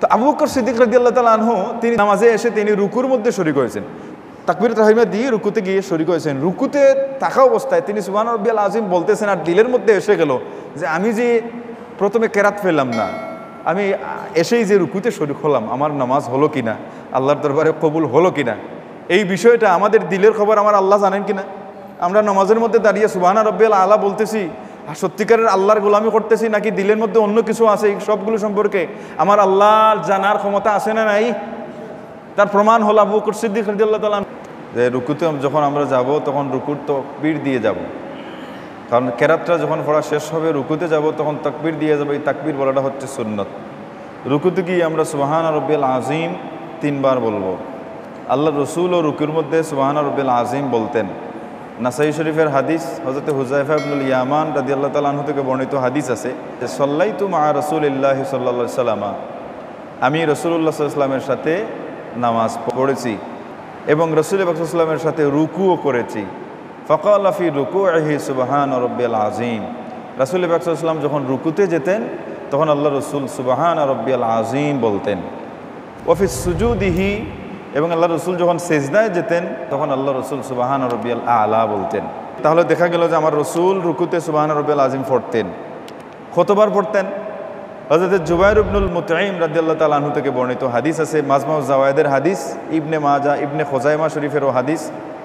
তো আবু বকর সিদ্দিক রাদিয়াল্লাহু তাআলা আনহু তিনি নামাজে এসে তিনি রুকুর মধ্যে শরীক হয়েছেন, তাকবীরাতুল তাহরিমা দিয়ে রুকুতে গিয়ে শরীক হয়েছেন। রুকুতে থাকা অবস্থায় তিনি সুবহান রাব্বিয়াল আযীম বলতেছেন, আর দিলের মধ্যে এসে গেল যে আমি যে প্রথমে কেরাত পেলাম না, আমি এসেই যে রুকুতে শরীক হলাম, আমার নামাজ হলো কিনা, আল্লাহর দরবারে কবুল হলো কিনা, এই বিষয়টা আমাদের দিলের খবর আমার আল্লাহ জানেন কিনা। আমরা নামাজের মধ্যে দাঁড়িয়ে সুবহান রাব্বিয়াল আলা বলতেছি, আর সত্যিকারের আল্লাহর গোলামি করতেছি নাকি দিলের মধ্যে অন্য কিছু আছে, এই সবগুলো সম্পর্কে আমার আল্লাহর জানার ক্ষমতা আছে না নাই? তার প্রমাণ হলো আবু বকর সিদ্দিক রাদিয়াল্লাহু তাআলা যে রুকুতে যখন আমরা যাব তখন রুকুর তাকবীর দিয়ে যাব, কারণ কেরাতটা যখন পড়া শেষ হবে রুকুতে যাব তখন তাকবীর দিয়ে যাবে। এই তাকবীর বলাটা হচ্ছে সুন্নত। রুকুতে গিয়ে আমরা সুবহান রাব্বিয়াল আযীম 3 বার বলবো। আল্লাহ রসুলও রুকুর মধ্যে সুবহান রাব্বিয়াল আযীম বলতেন। নাসাই শরীফের হাদিস, হযরত হুযায়ফা ইবনুল ইয়ামান রাদিয়াল্লাহু তাআলা আনহু থেকে বর্ণিত হাদিস আছে যে সাল্লাইতু মা রাসূলিল্লাহি সাল্লাল্লাহু আলাইহি ওয়াসাল্লাম, আমি রাসূলুল্লাহ সাল্লাল্লাহু আলাইহি ওয়াসাল্লামের সাথে নামাজ পড়েছি এবং রাসূল পাক সাল্লাল্লাহু আলাইহি ওয়াসাল্লামের সাথে রুকুও করেছি। ফাকালা ফি রুকুইহি সুবহান রাব্বিয়াল আযীম, রাসূল পাক সাল্লাল্লাহু আলাইহি ওয়াসাল্লাম যখন রুকুতে যেতেন তখন আল্লাহ রসুল সুবহান রাব্বিয়াল আযীম বলতেন। ওয়াফি সুজুদিহি, এবং আল্লাহ রসুল যখন সেজদায় যেতেন তখন আল্লাহ রসুল সুবহান রাব্বিয়াল আলা বলতেন। তাহলে দেখা গেল যে আমার রসুল রুকুতে সুবহান রাব্বিয়াল আযীম পড়তেন। কতবার পড়তেন? হযরত জুবাইর ইবনুল মুতঈম রাদিয়াল্লাহু তাআলা আনহু থেকে বর্ণিত হাদিস আছে, মাজমাউ জাওয়ায়েদের হাদিস, ইবনে মাজা ইবনে খুজাইমা শরীফেরও হাদিস,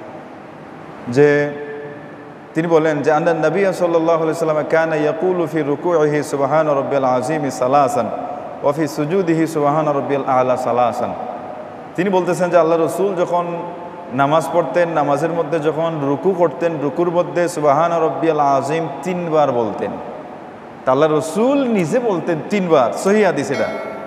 যে তিনি বলেন যে আন্না নবী সাল্লাল্লাহু আলাইহি ওয়াসাল্লাম কানা ইয়াকুলু ফি রুকুইহি সুবহান রাব্বিয়াল আযীম সালাসান ওয়া ফি সুজুদিহি সুবহান রাব্বিয়াল আলা সালাসান। তিনি বলতেছেন যে আল্লাহ রসুল যখন নামাজ পড়তেন, নামাজের মধ্যে যখন রুকু করতেন, রুকুর মধ্যে সুবহান রাব্বিয়াল আযীম 3 বার বলতেন। তা আল্লাহ রসুল নিজে বলতেন 3 বার, সহিহ হাদিস এটা।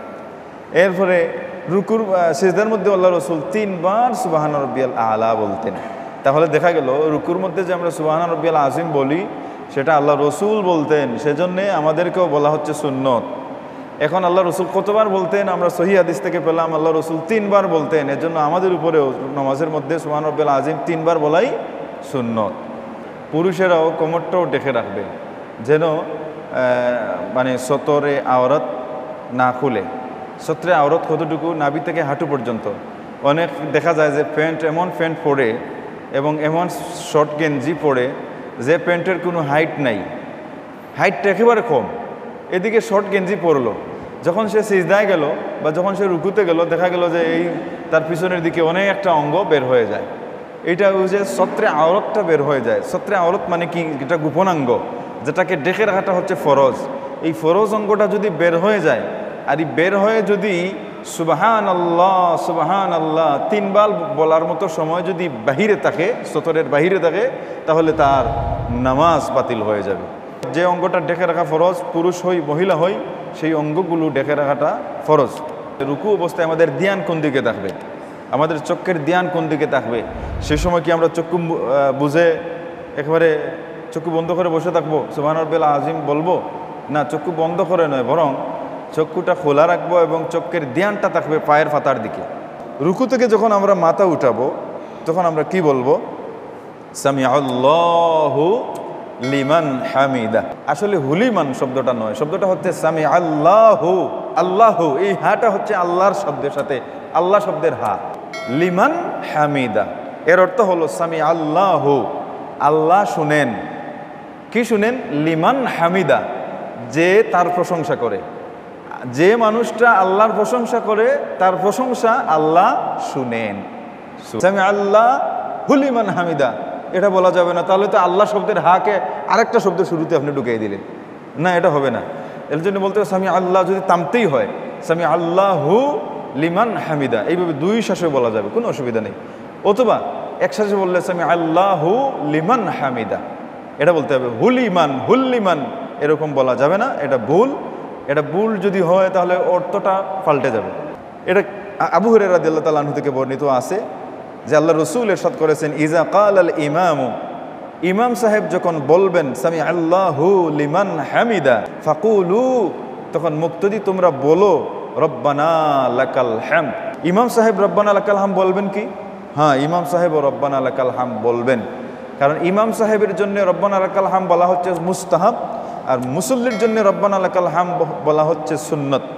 এরপরে রুকুর সিজদার মধ্যে আল্লাহ রসুল 3 বার সুবহান রাব্বিয়াল আলা বলতেন। তাহলে দেখা গেল রুকুর মধ্যে যে আমরা সুবহান রাব্বিয়াল আযীম বলি সেটা আল্লাহ রসুল বলতেন, সেজন্যে আমাদেরকেও বলা হচ্ছে সুন্নত। এখন আল্লাহ রসুল কতবার বলতেন আমরা সহিহ হাদিস থেকে পেলাম, আল্লাহ রসুল 3 বার বলতেন। এজন্য আমাদের উপরেও নামাজের মধ্যে সুবহান রাব্বিয়াল আযীম 3 বার বলাই সুন্নত। পুরুষেরাও কোমরটাও ডেকে রাখবে, যেন মানে সতরে আওরাত না খুলে। সতরে আওরাত কতটুকু? নাভি থেকে হাঁটু পর্যন্ত। অনেক দেখা যায় যে এমন প্যান্ট পরে এবং এমন শর্ট গেঞ্জি পরে যে প্যান্টের কোনো হাইট নাই, হাইটটা একেবারে কম, এদিকে শর্ট গেঞ্জি পরলো, যখন সে সিজদায় গেল বা যখন সে রুকুতে গেল দেখা গেল যে এই তার পিছনের দিকে অনেক একটা অঙ্গ বের হয়ে যায়। এইটা ওই যে সত্রে আওরাতটা বের হয়ে যায়। সত্রে আওরাত মানে কি? এটা গোপনাঙ্গ, যেটাকে ডেকে রাখাটা হচ্ছে ফরজ। এই ফরজ অঙ্গটা যদি বের হয়ে যায়, আর এই বের হয়ে যদি সুবহান আল্লাহ 3 বার বলার মতো সময় যদি বাহিরে থাকে, সতরের বাহিরে থাকে, তাহলে তার নামাজ বাতিল হয়ে যাবে। যে অঙ্গটা ডেকে রাখা ফরজ, পুরুষ হই মহিলা হই, সেই অঙ্গগুলো ডেকে রাখাটা ফরজ। রুকু অবস্থায় আমাদের ধ্যান কোন দিকে থাকবে? আমাদের চক্ষের ধ্যান কোন দিকে থাকবে? সে সময় কি আমরা চক্ষু বুঝে একেবারে চক্ষু বন্ধ করে বসে থাকবো, সুবহান রাব্বিয়াল আযীম বলবো? না, চক্ষু বন্ধ করে নয়, বরং চক্ষুটা খোলা রাখবো এবং চক্ষের ধ্যানটা থাকবে পায়ের পাতার দিকে। রুকু থেকে যখন আমরা মাথা উঠাবো তখন আমরা কি বলবো? সামিআল্লাহু লিমান হামিদা। আসলে হুলিমান শব্দটা নয়, শব্দটা হচ্ছে সামি আল্লাহু। আল্লাহু, এই হাটা হচ্ছে আল্লাহর শব্দের সাথে, আল্লাহ শব্দের হা। লিমান হামিদা এর অর্থ হলো সামি আল্লাহু, আল্লাহ শুনেন। কি শুনেন? লিমান হামিদা, যে তার প্রশংসা করে। যে মানুষটা আল্লাহর প্রশংসা করে তার প্রশংসা আল্লাহ শুনেন। সামি আল্লাহ হুলিমান হামিদা এটা বলা যাবে না, তাহলে তো আল্লাহ শব্দের হাকে আরেকটা শব্দের শুরুতে আপনি ঢুকিয়ে দিলেন, না এটা হবে না। এর জন্য বলতে হবে সামি আল্লাহ, যদি তামতেই হয় সামি আল্লাহু লিমান হামিদা, এইভাবে 2 শ্বাসে বলা যাবে, কোনো অসুবিধা নেই। অথবা একসাথে বললে সামি আল্লাহু লিমান হামিদা, এটা বলতে হবে। হুল্লিমান এরকম বলা যাবে না, এটা ভুল। এটা ভুল যদি হয় তাহলে অর্থটা পাল্টে যাবে। এটা আবু হুরায়রা রাদিয়াল্লাহু তাআলা আনহু থেকে বর্ণিত আছে যে আল্লাহ রসুল ইরশাদ করেছেন, ইজা কাল আল ইমামু, ইমাম সাহেব যখন বলবেন সামি আল্লাহু লিমান হামিদা, ফাকুলু, তখন মুক্তদি তোমরা বলো রব্বানা লাকাল হামদ। ইমাম সাহেব রব্বানা লাকাল হামদ বলবেন কি? হ্যাঁ, ইমাম সাহেব রব্বানা লাকাল হামদ বলবেন, কারণ ইমাম সাহেবের জন্য রব্বানা লাকাল হামদ বলা হচ্ছে মুস্তাহাব, আর মুসল্লির জন্য রব্বানা লাকাল হামদ বলা হচ্ছে সুন্নত।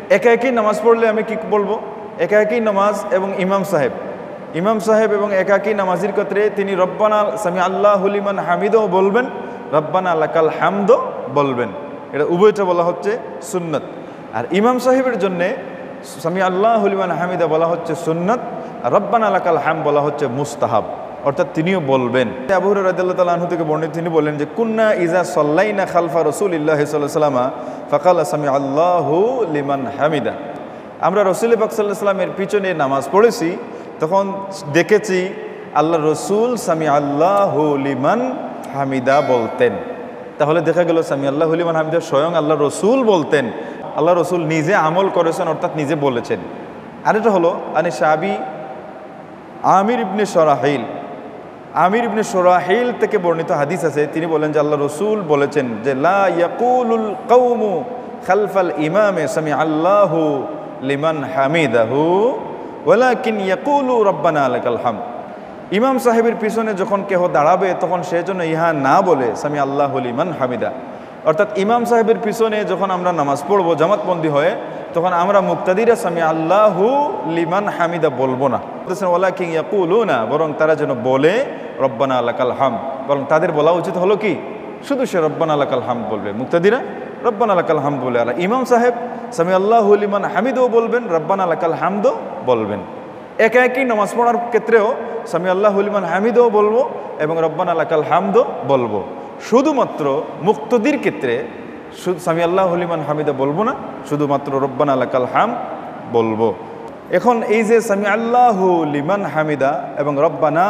একা একই নামাজ পড়লে আমি কি বলবো? একা একই নামাজ এবং ইমাম সাহেব এবং একাকী নামাজির ক্ষেত্রে তিনি রব্বানা সামি আল্লাহু লিমান হামিদও বলবেন, রব্বানা লাকাল হামদও বলবেন। এটা উভয়টা বলা হচ্ছে সুন্নত। আর ইমাম সাহেবের জন্যে সামি আল্লাহু লিমান হামিদা বলা হচ্ছে সুন্নত, আর রব্বানা লাকাল হাম বলা হচ্ছে মুস্তাহাব, অর্থাৎ তিনিও বলবেন। আবু হুরায়রা রাদিয়াল্লাহু তাআলা আনহু থেকে বর্ণিত, তিনি বলেন যে কুন্না ইজা সাল্লাইনা খালফা রাসূলিল্লাহি সাল্লাল্লাহু আলাইহি ওয়াসাল্লাম ফাকালা সামি আল্লাহু লিমান হামিদা। আমরা রাসূল পাক সাল্লাল্লাহু আলাইহি ওয়াসাল্লামের পিছনে নামাজ পড়েছি, তখন দেখেছি আল্লাহ রসুল সামি আল্লাহু লিমান হামিদা বলতেন। তাহলে দেখা গেল সামি আল্লাহু লিমান হামিদা স্বয়ং আল্লাহ রসুল বলতেন, আল্লাহ রসুল নিজে আমল করেছেন, অর্থাৎ নিজে বলেছেন। আরেকটা হলো আনি সাহাবী আমির ইবনে শরাহিল থেকে বর্ণিত হাদিস আছে, তিনি বলেন যে আল্লাহ রসুল বলেছেন যে লা ইয়াকুলুল কওমু খালফাল ইমামে সামি আল্লাহু লিমান হামিদাহু ওয়ালাকিন ইয়াকুলু রব্বানা লাকাল হামদ। ইমাম সাহেবের পিছনে যখন কেহ দাঁড়াবে তখন সে জন্য ইহা না বলে সামি আল্লাহু লিমান হামিদা। অর্থাৎ ইমাম সাহেবের পিছনে যখন আমরা নামাজ পড়বো জামাতবন্দি হয়ে, তখন আমরা মুক্তাদিরা সামি আল্লাহু লিমান হামিদা বলবো না, ওয়ালাকিন ইয়াকুলুনা, বরং তারা যেন বলে রব্বানা লাকাল হামদ। বরং তাদের বলা উচিত হলো কি, শুধু সে রব্বানা লাকাল হামদ বলবে, মুক্তাদিরা রব্বানা লাকাল হামদ বলে। আর ইমাম সাহেব সামি আল্লাহু লিমান হামিদও বলবেন, রব্বানা লাকাল হামদও বলবেন। একা একই নামাজ পড়ার ক্ষেত্রেও সামি আল্লাহু লিমান হামিদও বলবো এবং রব্বানা লাকাল হামদও বলবো। শুধুমাত্র মুক্তাদির ক্ষেত্রে সামি আল্লাহু লিমান হামিদা বলবো না, শুধুমাত্র রব্বানা লাকাল হামদ বলবো। এখন এই যে সামি আল্লাহু লিমান হামিদা এবং রব্বানা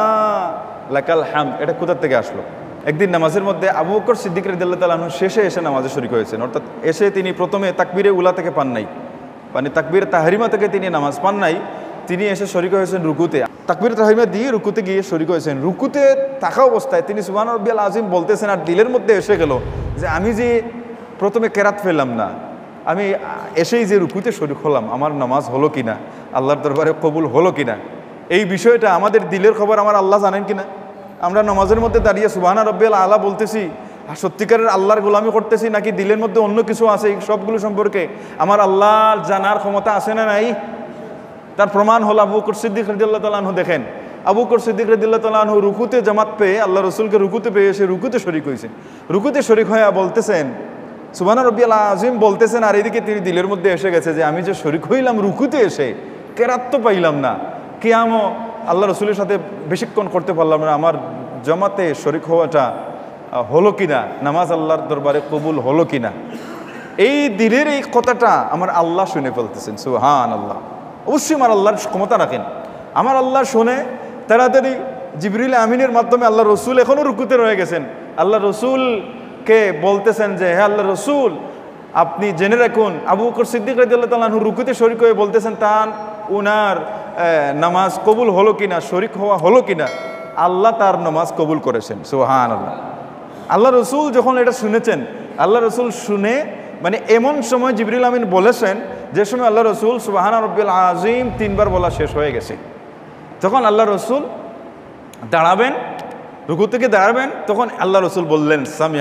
লাকাল হামদ, এটা কোথা থেকে আসলো? একদিন নামাজের মধ্যে আবু বকর সিদ্দিক রাদিয়াল্লাহু তাআলা আনহু শেষে এসে নামাজে শরীক হয়েছেন। অর্থাৎ এসে তিনি প্রথমে তাকবীরে উলা থেকে পান নাই, মানে তাকবীরে তাহরিমা থেকে তিনি নামাজ পান নাই, তিনি এসে শরীক হয়েছেন রুকুতে। তাকবীরে তাহরিমা দিয়ে রুকুতে গিয়ে শরীক হয়েছেন। রুকুতে থাকা অবস্থায় তিনি সুবহান রাব্বিয়াল আযীম বলতেছেন, আর দিলের মধ্যে এসে গেল যে আমি যে প্রথমে কেরাত ফেললাম না, আমি এসেই যে রুকুতে শরীক হলাম, আমার নামাজ হলো কিনা, আল্লাহর দরবারে কবুল হলো কিনা, এই বিষয়টা আমাদের দিলের খবর আমার আল্লাহ জানেন কিনা? আমরা নামাজের মধ্যে দাঁড়িয়ে সুবহান রাব্বিয়াল আলা বলতেছি, আর সত্যিকারের আল্লাহর গোলামি করতেছি নাকি দিলের মধ্যে অন্য কিছু আছে, এই সবগুলো সম্পর্কে আমার আল্লাহর জানার ক্ষমতা আছে না নাই? তার প্রমাণ হলো আবু বকর সিদ্দিক রাদিয়াল্লাহু তাআলা আনহু। দেখেন আবু বকর সিদ্দিক রাদিয়াল্লাহু তাআলা আনহু রুকুতে জামাত পেয়ে, আল্লাহ রসুলকে রুকুতে পেয়ে এসে রুকুতে শরীক হয়েছেন। রুকুতে শরীক হয়ে বলতেছেন সুবহান রাব্বিয়াল আযীম বলতেছেন, আর এদিকে তিনি দিলের মধ্যে এসে গেছে যে আমি যে শরীক হইলাম রুকুতে এসে, কেরাত তো পাইলাম না, কিয়ামও আল্লাহ রসুলের সাথে বেশিক্ষণ করতে পারলাম না, আমার জামাতে শরীক হওয়াটা হলো কিনা, নামাজ আল্লাহর দরবারে কবুল হলো কিনা, এই দিলের এই কথাটা আমার আল্লাহ শুনে ফেলতেছেন। সুবহানাল্লাহ। অবশ্যই আমার আল্লাহর ক্ষমতা রাখেন, আমার আল্লাহ শুনে তাড়াতাড়ি জিবরিল আমিনের মাধ্যমে আল্লাহ রসুল এখনও রুকুতে রয়ে গেছেন, আল্লাহ রসুলকে বলতেছেন যে হে আল্লাহ রসুল, আপনি জেনে রাখুন আবু বকর সিদ্দিক রাদিয়াল্লাহু তাআলা আনহু রুকুতে শরীক হয়ে বলতেছেন তার উনার নামাজ কবুল হলো কিনা, শরীক হওয়া হলো কিনা। আল্লাহ তার নামাজ কবুল করেছেন। সুবহানাল্লাহ। আল্লাহ রসুল যখন এটা শুনেছেন, আল্লাহ রসুল শুনে মানে এমন সময় জিবরিল আমিন বলেছেন যে সময় আল্লাহ রসুল সুবহান রাব্বিয়াল আযীম 3 বার বলা শেষ হয়ে গেছে, তখন আল্লাহ রসুল দাঁড়াবেন, রুকু থেকে দাঁড়াবেন, তখন আল্লাহ রসুল বললেন সামি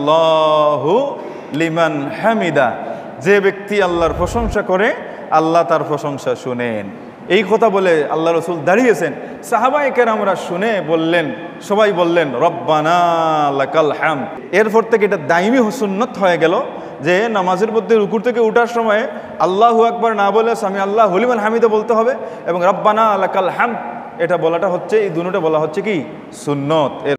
আল্লাহু লিমান হামিদা। যে ব্যক্তি আল্লাহর প্রশংসা করে আল্লাহ তার প্রশংসা শুনেন। এই কথা বলে আল্লাহ রসুল দাঁড়িয়েছেন, সাহাবায়ে কেরামরা শুনে বললেন, সবাই বললেন রব্বানা লাকাল হামদ। এরপর থেকে এটা দাইমি সুন্নত হয়ে গেল যে নামাজের মধ্যে রুকু থেকে উঠার সময় আল্লাহু আকবার না বলে সামি আল্লাহু লিমান হামিদা বলতে হবে এবং রব্বানা লাকাল হামদ এটা বলাটা হচ্ছে, এই দুটোটা বলা হচ্ছে কি সুন্নত।